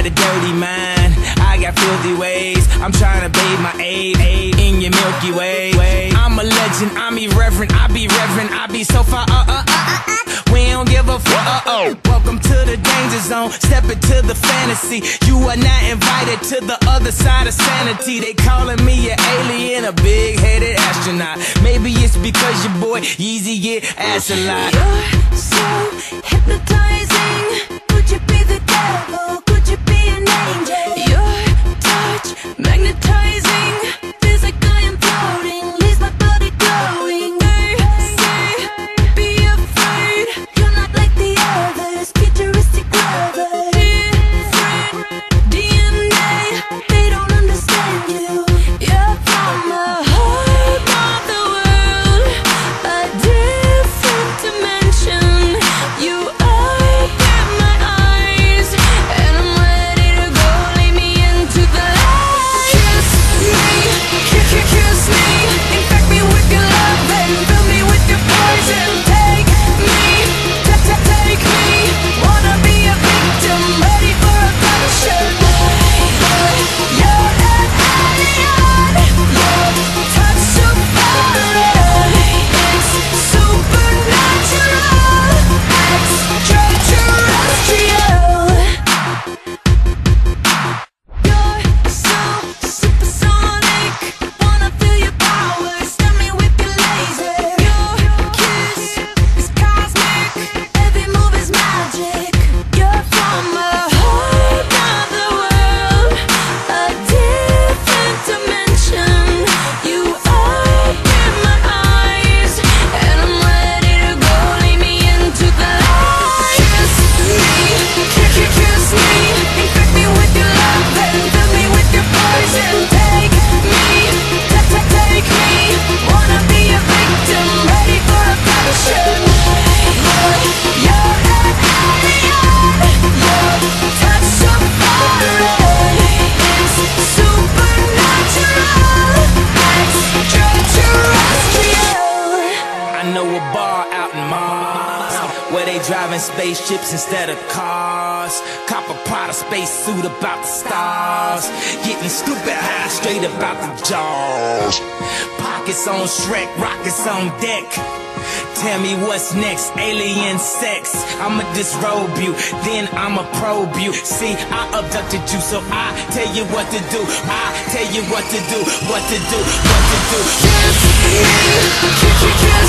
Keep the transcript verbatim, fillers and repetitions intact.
got a dirty mind, I got filthy ways. I'm trying to bathe my aid, aid in your Milky Way. I'm a legend, I'm irreverent, I be reverent, I be so far, uh, uh, uh, uh. We don't give a fuck, uh, oh. Welcome to the danger zone, step into the fantasy. You are not invited to the other side of sanity. They calling me an alien, a big-headed astronaut. Maybe it's because your boy Yeezy get ass a lot. You're so hypnotizing. Could you be the devil? Could you be an angel? Your touch magnetizing. Feels like I am floating, leaves my body glowing. Say, be afraid. You're not like the others. Futuristic lover. Different D N A. They don't understand you. You're from the heart of the world, a different dimension. You open my eyes, and I'm ready to go. Lead me into the light. Kiss me, kiss, kiss, kiss me. Infect me with your love and fill me with your poison. Take me, ta ta take me. Wanna be a victim, ready for abduction. You're an alien. Your touch so foreign. It's supernatural, extraterrestrial. You're so supersonic. Wanna feel your power, stun me with your laser. Your kiss is cosmic, every move is magic. You're from the heart of the world, a different dimension. You open my eyes, and I'm ready to go. Lead me into the light. Kiss me, kiss, kiss, kiss me. Infect me with your love and fill me with your poison. Take me, ta ta take me. Wanna be a victim, ready for abduction. You're an alien. Your touch so foreign. It's supernatural, extraterrestrial. I know a bar out in Mars where they driving spaceships instead of cars. Cop a Prada space suit about the stars. Getting stupid high straight about the jaws. Pockets on Shrek, rockets on deck. Tell me what's next, alien sex. I'ma disrobe you, then I'ma probe you. See, I abducted you, so I tell you what to do. I tell you what to do, what to do, what to do. Kiss me, kiss, kiss, kiss